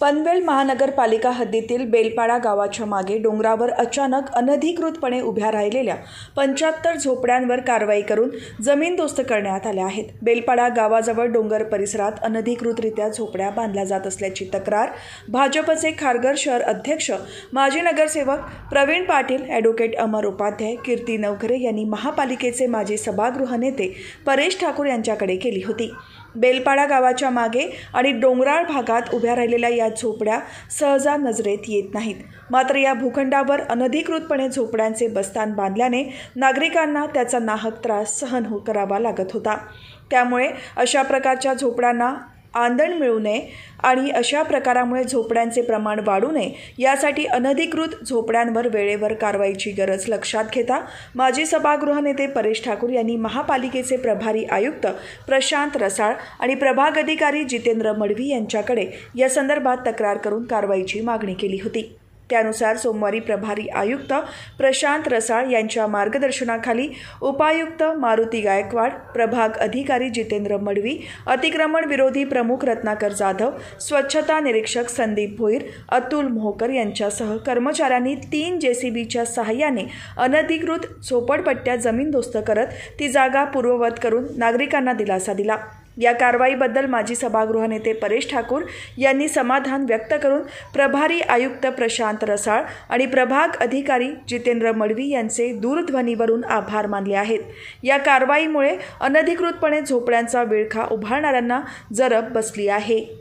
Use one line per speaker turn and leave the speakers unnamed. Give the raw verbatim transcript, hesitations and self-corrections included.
पनवेल महानगरपालिका हद्दीतील बेलपाडा गावाच्या मागे डोंगरावर अचानक अनधिकृतपणे उभ्या राहिलेल्या पंच्याहत्तर झोपड्यांवर कारवाई करून जमीनदोस्त करण्यात आल्या आहेत। बेलपाडा गावाजवळ डोंगर परिसरात अनधिकृतरित्या झोपड्या बांधल्या जात असल्याची तक्रार भाजपचे खारघर शहर अध्यक्ष माजी नगरसेवक प्रवीण पाटील, ॲडव्होकेट अमर उपाध्याय, कीर्ती नवघरे यांनी महापालिकेचे माजी सभागृह नेते परेश ठाकूर यांच्याकडे केली होती। बेलपाडा गावाच्या मागे आणि डोंगराळ भागात उभ्या राहिलेल्या या झोपड्या सहजा नजरेत येत नाहीत। मात्र या भूखंडावर अनधिकृतपणे झोपड्यांचे बस्तान बांधल्याने नागरिकांना त्याचा नाहक त्रास सहन हो करावा लागत होता। त्यामुळे अशा प्रकारच्या झोपड्यांना आंदण मिळू नये आणि अशा प्रकारामुळे झोपड्यांचे प्रमाण वाढू नये यासाठी अनधिकृत झोपड्यांवर वेळेवर कारवाईची गरज लक्षात घेता माजी सभागृह नेते परेश ठाकूर यांनी महापालिकेचे प्रभारी आयुक्त प्रशांत रसाळ आणि प्रभाग अधिकारी जितेंद्र मडवी यांच्याकडे या संदर्भात तक्रार करून कारवाईची मागणी केली होती। त्यानुसार सोमवारी प्रभारी आयुक्त प्रशांत रसाळ यांच्या मार्गदर्शनाखाली उपायुक्त मारुती गायकवाड, प्रभाग अधिकारी जितेंद्र मडवी, अतिक्रमण विरोधी प्रमुख रत्नाकर जाधव, स्वच्छता निरीक्षक संदीप भोईर, अतुल मोहकर यांच्यासह कर्मचाऱ्यांनी तीन जेसीबीच्या सहाय्याने अनधिकृत झोपडपट्ट्या जमीनदोस्त करत ती जागा पूर्ववत करून नागरिकांना दिलासा दिला। या कारवाईबद्दल माजी सभागृह नेते परेश ठाकूर यांनी समाधान व्यक्त करून प्रभारी आयुक्त प्रशांत रसाळ आणि प्रभाग अधिकारी जितेंद्र मडवी यांचे दूरध्वनीवरून आभार मानले आहेत। या कारवाईमुळे अनधिकृतपणे झोपड्यांचा विळखा उभारणाऱ्यांना जरब बसली आहे।